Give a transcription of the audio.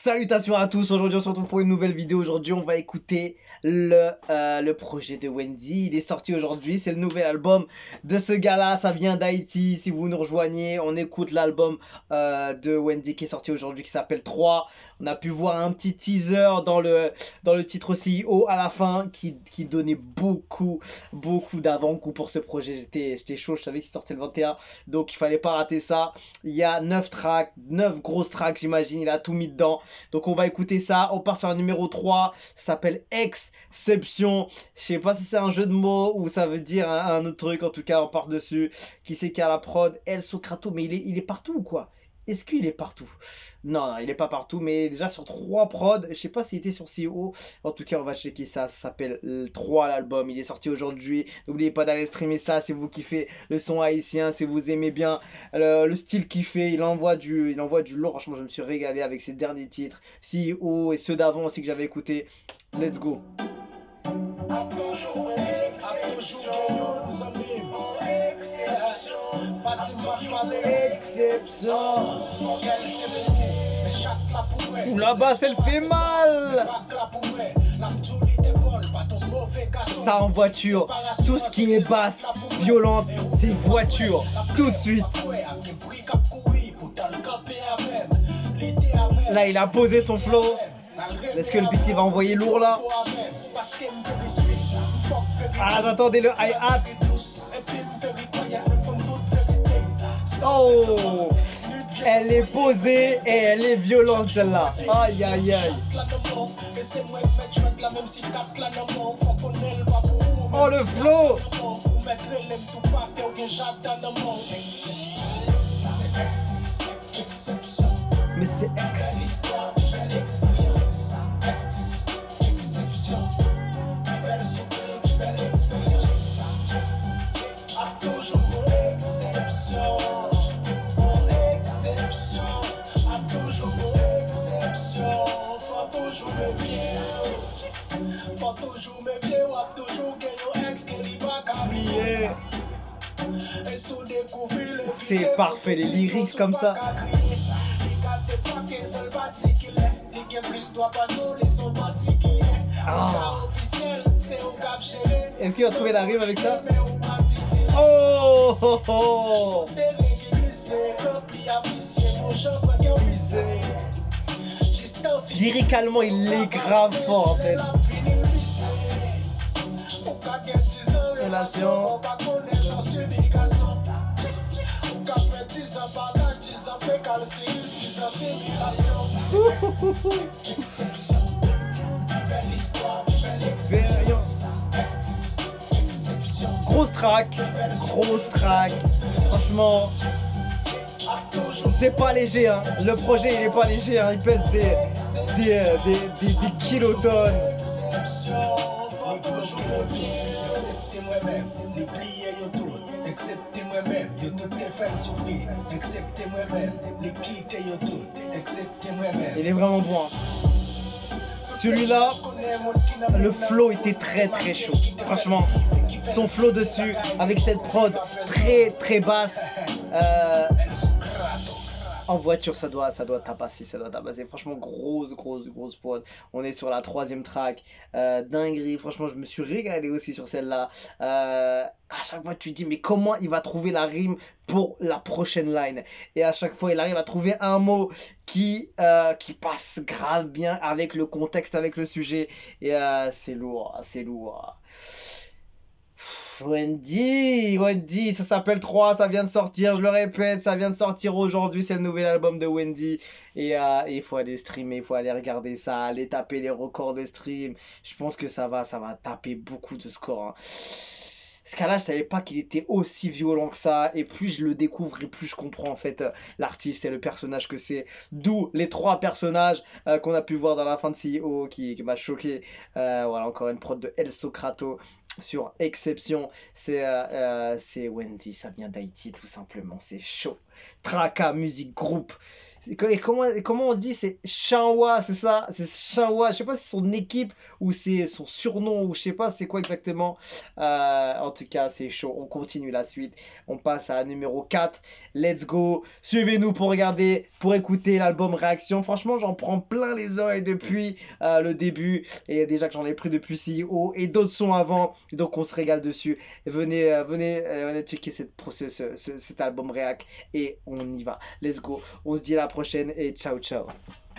Salutations à tous, aujourd'hui on se retrouve pour une nouvelle vidéo. Aujourd'hui on va écouter le projet de Wendy. Il est sorti aujourd'hui, c'est le nouvel album de ce gars-là, ça vient d'Haïti. Si vous nous rejoignez, on écoute l'album de Wendy qui est sorti aujourd'hui qui s'appelle 3. On a pu voir un petit teaser dans le titre CEO à la fin qui donnait beaucoup d'avant-goût pour ce projet. J'étais chaud, je savais qu'il sortait le 21, donc il fallait pas rater ça. Il y a 9 tracks, 9 grosses tracks j'imagine, il a tout mis dedans. Donc on va écouter ça, on part sur un numéro 3, ça s'appelle Exception. Je sais pas si c'est un jeu de mots ou ça veut dire un autre truc, en tout cas on part dessus. Qui c'est qui a la prod? El Socrato, mais il est partout ou quoi? Est-ce qu'il est partout? Non, il est pas partout, mais déjà sur 3 prods, je sais pas s'il était sur CEO. En tout cas, on va checker ça. Ça s'appelle 3 l'album. Il est sorti aujourd'hui. N'oubliez pas d'aller streamer ça si vous kiffez le son haïtien, si vous aimez bien le style qu'il fait. Il envoie du lourd. Franchement, je me suis régalé avec ses derniers titres. CEO et ceux d'avant aussi que j'avais écouté. Let's go. Ouh, là-bas, ça le fait mal. Ça en voiture, tout ce qui est basse, violente, c'est voiture, tout de suite. Là, il a posé son flow. Est-ce que le beat il va envoyer lourd là? Ah, j'entendais le hi-hat. Oh, elle est posée et elle est violente celle-là. Aïe aïe aïe. Oh le flow. Mais c'est c'est parfait, les lyrics comme ça. Ah. Est-ce qu'il va trouver la rime avec ça? Oh, oh, oh. Lyricalement, il est grave fort en fait. Relation. Grosse track. Franchement, c'est pas léger, hein. Le projet il est pas léger, hein. Il pèse des kilotonnes. Il est vraiment bon, hein. Celui-là, le flow était très chaud. Franchement, son flow dessus, avec cette prod très basse. En voiture, ça doit tabasser. Franchement, grosse prod. On est sur la 3e track. Dinguerie. Franchement, je me suis régalé aussi sur celle-là. À chaque fois, tu te dis, mais comment il va trouver la rime pour la prochaine line? Et à chaque fois, il arrive à trouver un mot qui passe grave bien avec le contexte, avec le sujet. Et c'est lourd. Wendy, ça s'appelle 3, ça vient de sortir, je le répète, ça vient de sortir aujourd'hui, c'est le nouvel album de Wendy. Et il faut aller streamer, il faut aller regarder ça, aller taper les records de stream. Je pense que ça va taper beaucoup de scores, hein. Ce cas-là, je savais pas qu'il était aussi violent que ça, et plus je le découvre et plus je comprends en fait l'artiste et le personnage que c'est. D'où les 3 personnages qu'on a pu voir dans la fin de CEO qui m'a choqué. Voilà, encore une prod de El Socrato sur Exception. C'est Wendy, ça vient d'Haïti tout simplement, c'est chaud. Traka, musique, groupe. comment on dit? C'est Shanghua, c'est ça? C'est Shanghua. Je sais pas si c'est son équipe ou c'est son surnom ou je sais pas c'est quoi exactement. En tout cas, c'est chaud. On continue la suite. On passe à numéro 4. Let's go. Suivez-nous pour regarder, pour écouter l'album Réaction. Franchement, j'en prends plein les oreilles depuis le début. Et déjà que j'en ai pris depuis CEO et d'autres sons avant. Donc on se régale dessus. Venez checker cet album Réac et on y va. Let's go. On se dit à la prochaine et ciao ciao.